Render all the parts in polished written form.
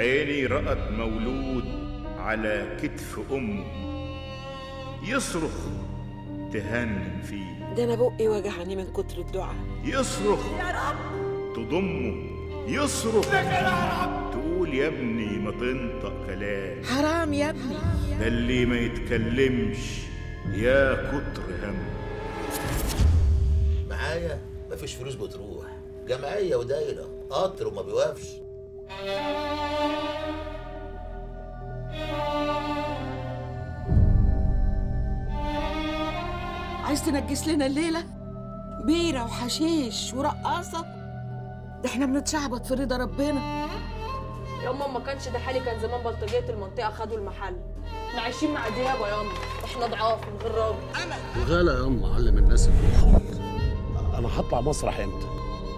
عيني رأت مولود على كتف أمه يصرخ تهنن فيه. ده أنا بقي وجعني من كتر الدعاء. يصرخ يا رب تضمه، يصرخ يا رب تقول يا ابني ما تنطق كلام. حرام يا ابني، ده اللي ما يتكلمش يا كتر هم. معايا مفيش فلوس بتروح، جمعية ودايرة قطر وما بيوقفش. عايز تنجس لنا الليلة؟ بيرة وحشيش ورقاصة؟ ده احنا بنتشعبط في رضا ربنا. ياما ما كانش ده حالي، كان زمان بلطجية المنطقة خدوا المحل. احنا عايشين مع ديابة ياما، احنا ضعاف من غير راجل. غلا ياما، علم الناس الخير. انا هطلع مسرح امتى؟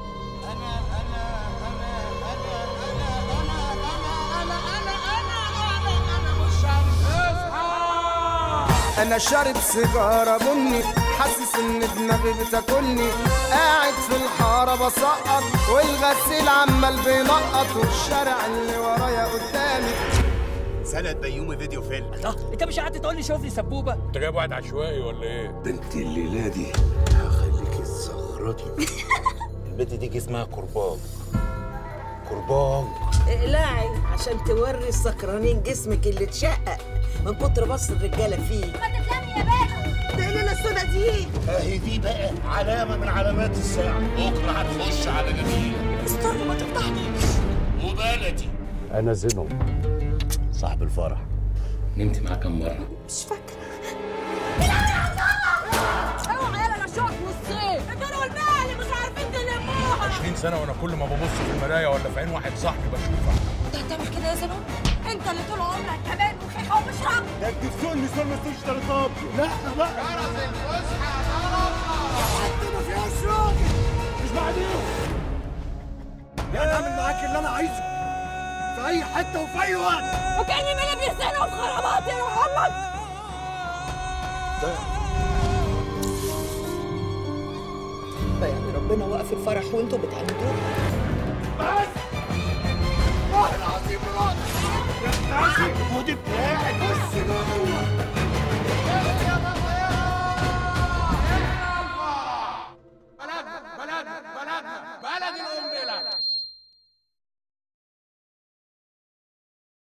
انا شارب سيجاره بني، حاسس ان دماغي بتاكلني، قاعد في الحاره بسقط والغسيل عمال بينقط، والشارع اللي ورايا قدامي. سند بيومي فيديو فيلم. الله، انت مش قعدت تقول لي شوف لي سبوبه؟ انت جايب واحد عشوائي ولا ايه؟ بنتي الليله دي هخليكي تزغرطي. البنت دي اسمها كرباج. كرباج اقلعي عشان توري السكرانين جسمك اللي اتشقق من كتر بص الرجاله فيه. ما تتلمي يا باشا. ده الليله السودا دي اهي دي بقى علامة من علامات الساعة. بكره هتخش على جميله. استنى ما تفضحنيش. وبلدي انا زينو صاحب الفرح. نمت معاه كم مره؟ مش فاكره. اوعى يالا انا شوك نصين، الدنيا والمال مش عارفين تلموها. 20 سنه وانا كل ما ببص في المرايه ولا في عين واحد صاحبي بشوفها. انت هتعمل كده يا زلمه؟ انت اللي طول عمرك كمان وخيخه ومشرب. ده انت في سوق النسوان ما تسوقش طرطاب. لا بقى جرس الفسحه عندنا فيها الراجل مش بعدين. انا اعمل معاك اللي انا عايزه في اي حته وفي اي وقت. وكاني من اللي بيسالوا بخرابات يا محمد. يعني ربنا وقف الفرح وانتوا بتعندوه. بس والله العظيم مراتي. ودي بتاعك والسجارة